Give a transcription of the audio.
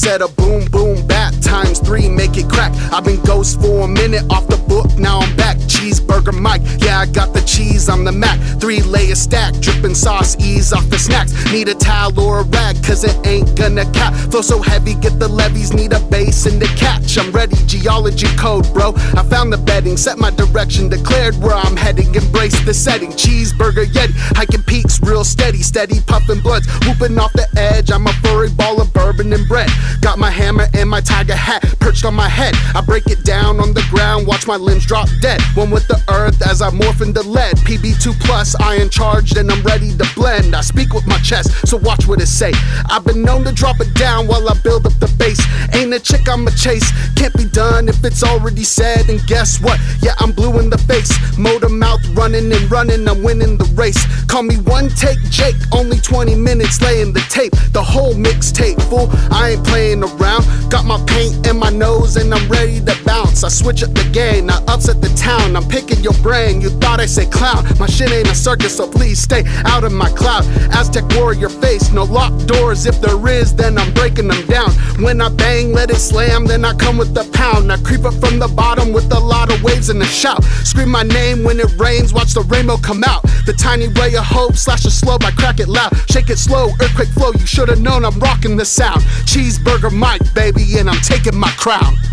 said a boom boom bap times 3 make it crack. I've been ghost for a minute, off the book, now I'm back. Cheeseburger Mike, yeah, I got the cheese on the Mac. 3-layer stack, dripping sauce, ease off the snacks. Need a towel or a rag, cause it ain't gonna cap. Flow so heavy, get the levies, need a bass and a catch. I'm ready, geology code, bro. I found the bedding, set my direction, declared where I'm heading, embrace the setting. Cheeseburger Yeti, hiking peaks real steady, steady puffin' blunts, whooping off the edge. I'm a furry ball of bourbon and bread. Got my hammer and my tiger hat perched on my head. I break it down on the ground, watch my limbs drop dead. One with the earth as I morph into lead. PB2 plus, iron charged and I'm ready to blend. I speak with my chest, so watch what it say. I've been known to drop it down while I build up the bass. Ain't a chick I'ma chase, can't be done if it's already said. And guess what? Yeah, I'm blue in the face. Motor mouth running and running, I'm winning the race. Call me one take Jake, only 20 minutes laying the tape. The whole mixtape, fool, I ain't playing around. Got my paint in my nose and I'm ready to bounce. I switch up the game, I upset the town. I'm picking your brain, you thought I said clown. My shit ain't a circus, so please stay out of my cloud. Aztec warrior face, no locked doors. If there is, then I'm breaking them down. When I bang, let it slam, then I come with the pound. I creep up from the bottom with a lot of waves and a shout. Scream my name when it rains, watch the rainbow come out. The tiny ray of hope, slash it slow, I crack it loud. Shake it slow, earthquake flow, you should've known I'm rocking the sound. Cheeseburger Mike, baby, and I'm taking my crown.